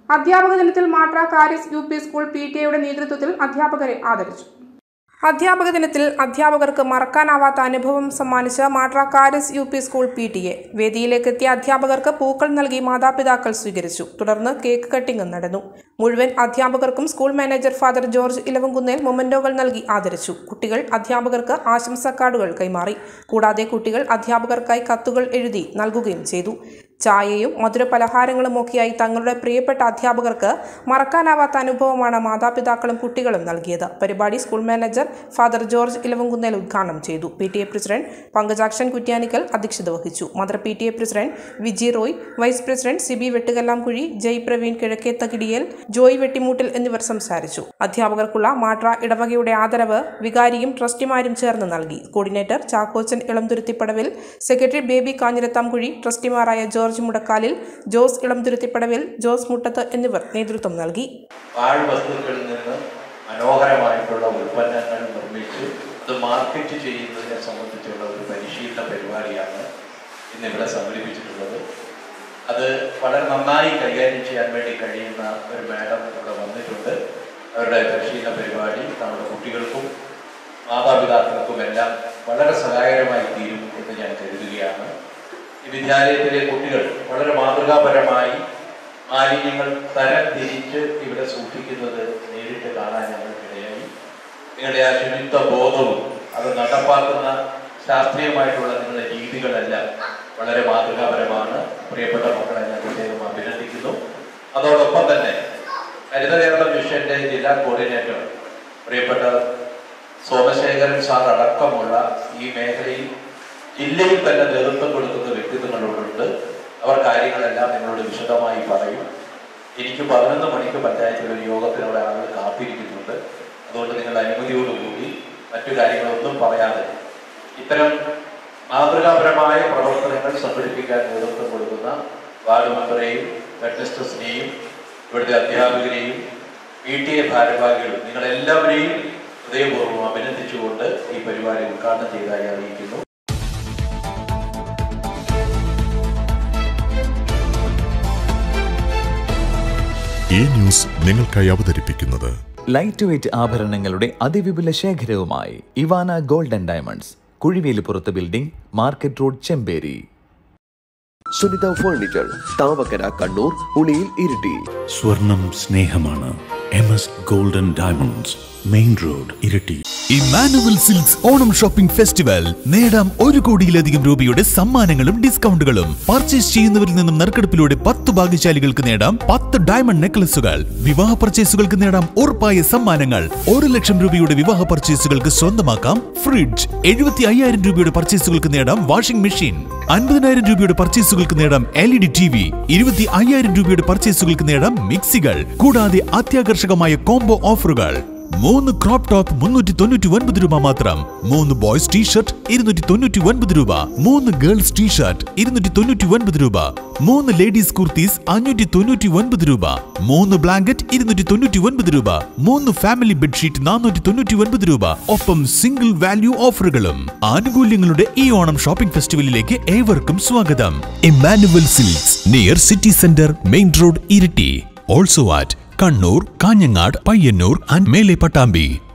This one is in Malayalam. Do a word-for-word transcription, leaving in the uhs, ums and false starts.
അധ്യാപക ദിനത്തിൽ മാട്ര കാരിസ് U P school P T എയുടെ നേതൃത്വത്തിൽ അധ്യാപകരെ ആദരിച്ചു. അധ്യാപക ദിനത്തിൽ അധ്യാപകർക്ക് മറക്കാനാവാത്ത അനുഭവം സമ്മാനിച്ച മാട്ര കാരിസ് U P school P T A വേദിയിലേക്ക് എത്തിയ അധ്യാപകർക്ക് പൂക്കൾ നൽകി മാതാപിതാക്കൾ സ്വീകരിച്ചു. തുടർന്ന് കേക്ക് കട്ടിംഗ് നടന്നു. മുഴുവൻ അധ്യാപകർക്കും school manager father George Elavankunnel മൊമെന്റോകൾ നൽകി ആദരിച്ചു. കുട്ടികൾ അധ്യാപകർക്ക് ആശംസാ കാർഡുകൾ കൈമാറി. കൂടാതെ കുട്ടികൾ അധ്യാപകർക്കായി കത്തുകൾ എഴുതി നൽകുകയും ചെയ്തു. ചായയും മധുരപലഹാരങ്ങളും ഒക്കെയായി തങ്ങളുടെ പ്രിയപ്പെട്ട അധ്യാപകർക്ക് മറക്കാനാവാത്ത അനുഭവമാണ് മാതാപിതാക്കളും കുട്ടികളും നൽകിയത്. പരിപാടി school manager father George Elavankunnel ഉദ്ഘാടനം ചെയ്തു. P T A president Pankajakshan Kuttyanickal അധ്യക്ഷത വഹിച്ചു. Mother P T A president Viji Roy, vice president Sibi Vettukallamkuzhi, Jai Praveen Kizhakkethakidiyil, Joy Vettimoottil എന്നിവർ സംസാരിച്ചു. അധ്യാപകർക്കുള്ള മാട്ര ഇടവകയുടെ ആദരവ് വികാരിയും ട്രസ്റ്റിമാരും ചേർന്ന് നൽകി. Coordinator Chackochan Elamthuruthippadavil, secretary Baby Kanjirathamkuzhi, ട്രസ്റ്റിമാരായ George Mudakkalil, Jose Elamthuruthippadavil, Jose Muttathu എന്നിവർ നേതൃത്വം നൽകി. പാഴ്വസ്തുക്കളിൽ നിന്ന് മനോഹരമായിട്ടുള്ള ഉൽപ്പന്നങ്ങൾ നിർമ്മിച്ച് അത് മാർക്കറ്റ് ചെയ്യുന്നതിനെ സംബന്ധിച്ചുള്ള ഒരു പരിശീലന പരിപാടിയാണ് ഇന്നിവിടെ സംഘടിപ്പിച്ചിട്ടുള്ളത്. അത് വളരെ നന്നായി കൈകാര്യം ചെയ്യാൻ വേണ്ടി കഴിയുന്ന ഒരു മാഡം ഇവിടെ വന്നിട്ടുണ്ട്. അവരുടെ പരിശീലന പരിപാടി നമ്മുടെ കുട്ടികൾക്കും മാതാപിതാക്കൾക്കും എല്ലാം വളരെ സഹായകരമായി തീരും എന്ന് ഞാൻ കരുതുകയാണ്. ഈ വിദ്യാലയത്തിലെ കുട്ടികൾ വളരെ മാതൃകാപരമായി മാലിന്യങ്ങൾ തരം തിരിച്ച് ഇവിടെ സൂക്ഷിക്കുന്നത് നേരിട്ട് കാണാൻ ഞങ്ങൾക്കിടയായി. നിങ്ങളുടെ ആ ശുചിത്വ ബോധവും അത് നടപ്പാക്കുന്ന ശാസ്ത്രീയമായിട്ടുള്ള നിങ്ങളുടെ രീതികളെല്ലാം വളരെ മാതൃകാപരമാണ്. പ്രിയപ്പെട്ട മക്കളെ ഞാൻ പ്രത്യേകം അഭിനന്ദിക്കുന്നു. അതോടൊപ്പം തന്നെ ഹരിത കേരളം മിഷന്റെ ജില്ലാ കോർഡിനേറ്റർ പ്രിയപ്പെട്ട സോമശേഖരൻ സാർ അടക്കമുള്ള ഈ മേഖലയിൽ ജില്ലയിൽ തന്നെ നേതൃത്വം കൊടുക്കുന്ന വ്യക്തിത്വങ്ങളുണ്ട്. അവർ കാര്യങ്ങളെല്ലാം നിങ്ങളോട് വിശദമായി പറയും. എനിക്ക് പതിനൊന്ന് മണിക്ക് പഞ്ചായത്തിൽ ഒരു യോഗത്തിനോട് ആളുകൾ കാത്തിരിക്കുന്നുണ്ട്. അതുകൊണ്ട് നിങ്ങളുടെ അനുമതിയോടുകൂടി മറ്റു കാര്യങ്ങളൊന്നും പറയാതെ ഇത്തരം മാതൃകാപരമായ പ്രവർത്തനങ്ങൾ സംഘടിപ്പിക്കാൻ നേതൃത്വം കൊടുക്കുന്ന വാർഡ് മെമ്പറെയും ഹെഡ്മിസ്ട്രസിനെയും ഇവിടുത്തെ അധ്യാപകരെയും പി ടി എ ഭാരവാഹികളും നിങ്ങളെല്ലാവരെയും ഹൃദയപൂർവ്വം അഭിനന്ദിച്ചുകൊണ്ട് ഈ പരിപാടി ഉദ്ഘാടനം ചെയ്തതായി അറിയിക്കുന്നു. ഈ ന്യൂസ് നിങ്ങൾക്കായി അവതരിപ്പിക്കുന്നത് ലൈറ്റ് വെയ്റ്റ് ആഭരണങ്ങളുടെ അതിവിപുല ശേഖരവുമായി Ivana gold and diamonds, Kuzhivelippurathu building, market road, Chemperi. Sunitha furniture, Thavakkara, Kannur, Uliyil, Iritty. സ്വർണം സ്നേഹമാണ്. M S golden diamonds, main road, Iritty. Emmanuel silks Onam shopping festival. നേടാം ഒരു കോടിയിലധികം രൂപയുടെ സമ്മാനങ്ങളും ഡിസ്കൗണ്ടുകളും. പർച്ചേസ് ചെയ്യുന്നവരിൽ നിന്നും നറുക്കെടുപ്പിലൂടെ പത്ത് ഭാഗ്യശാലികൾക്ക് നേടാം പത്ത് ഡയമണ്ട് നെക്ലസുകൾ. വിവാഹ പർച്ചേസുകൾക്ക് നേടാം ഉറപ്പായ സമ്മാനങ്ങൾ. ഒരു ലക്ഷം രൂപയുടെ വിവാഹ പർച്ചേസുകൾക്ക് സ്വന്തമാക്കാം ഫ്രിഡ്ജ്. എഴുപത്തി അയ്യായിരം രൂപയുടെ പർച്ചേസുകൾക്ക് നേടാം വാഷിംഗ് മെഷീൻ. അൻപതിനായിരം രൂപയുടെ പർച്ചേസുകൾക്ക് നേടാം L E D T V. ഇരുപത്തി അയ്യായിരം രൂപയുടെ പർച്ചേസുകൾക്ക് നേടാം മിക്സികൾ. കൂടാതെ അത്യാകർഷകമായ കോംബോ ഓഫറുകൾ. മൂന്ന് ക്രോപ്പ് ടോപ്പ് മുന്നൂറ്റി തൊണ്ണൂറ്റി ഒൻപത് രൂപ മാത്രം. മൂന്ന് ബോയ്സ് ടീഷർട്ട് ഇരുന്നൂറ്റി തൊണ്ണൂറ്റി ഒൻപത് രൂപ. മൂന്ന് ഗേൾസ് ടീഷർട്ട് ഇരുന്നൂറ്റി തൊണ്ണൂറ്റി ഒൻപത് രൂപ. മൂന്ന് ലേഡീസ് കുർത്തീസ് അഞ്ഞൂറ്റി തൊണ്ണൂറ്റി ഒൻപത് രൂപ. മൂന്ന് ബ്ലാങ്കറ്റ് ഇരുന്നൂറ്റി തൊണ്ണൂറ്റി ഒൻപത് രൂപ. മൂന്ന് ഫാമിലി ബെഡ്ഷീറ്റ് നാനൂറ്റി തൊണ്ണൂറ്റി ഒൻപത് രൂപ. ഒപ്പം സിംഗിൾ വാല്യൂ ഓഫറുകളും. ആനുകൂല്യങ്ങളുടെ ഈ ഓണം ഷോപ്പിംഗ് ഫെസ്റ്റിവലിലേക്ക് ഏവർക്കും സ്വാഗതം. Emmanuel silks, near city centre, main road, Iritty. Also at Kannur, Kanhangad, Payyanur and Mele Pattambi.